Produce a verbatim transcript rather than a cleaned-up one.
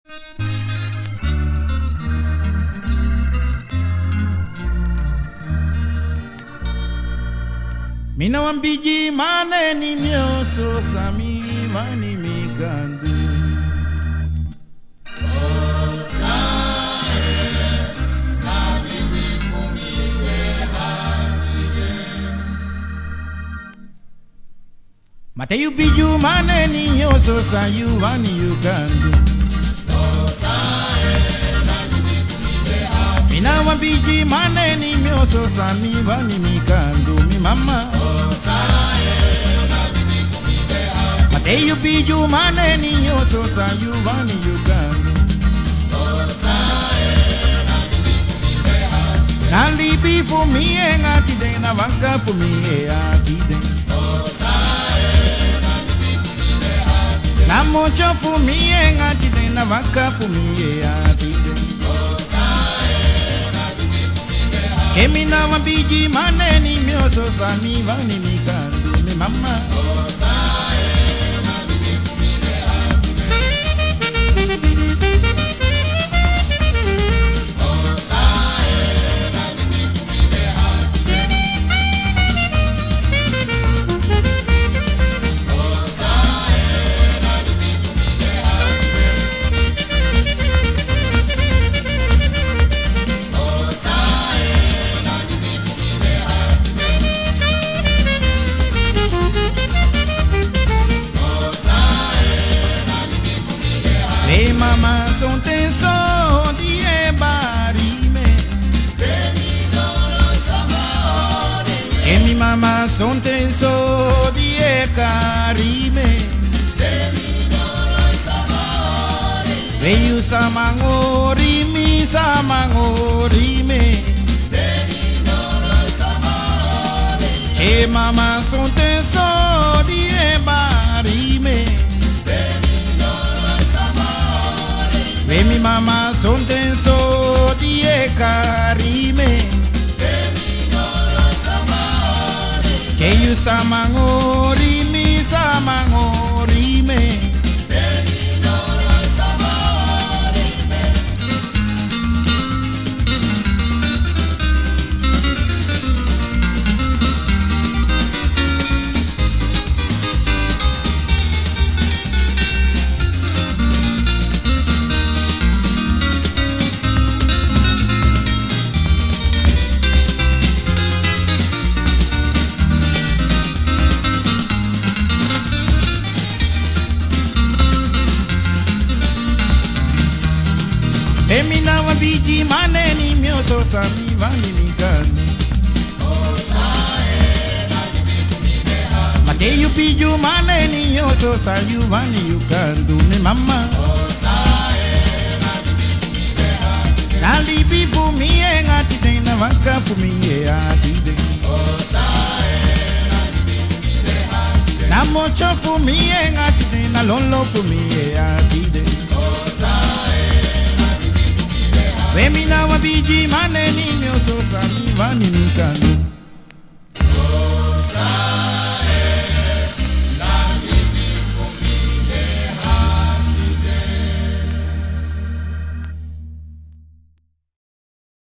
Mina wambiji mane ni mioso sami mani migandu. Mateyu biju mane ni yoso sa yu vani yugandu. Mina wambiji mane ni mioso sami vani migandu mi mama. Mateyu biju mane ni yoso sa yu vani yugandu. Nali bi for me and atide na vanka for me atide. Na mocho for me and atide na vanka for me atide. Kemi na wambiji mane ni mioso sa mi vani mikandu mi mama. Hey mama son tenso di e barime. E mi mama son tenso di e carime. Veyu samangori mi samangori me. E mama son tenso di e barime. E mi mama son tenso di e carime. Che io samangori mi samangori me. E mi na wambiji mane ni mioso sa mi vani migandu. Mateyu biju mane ni yoso sa yu vani yugandu mi mama. Nali bi fu mi e atide na vanka fu mi e atide. Na mocho fu mi e atide na lolo fu mi e atide. Femina wabiji mane ni mioso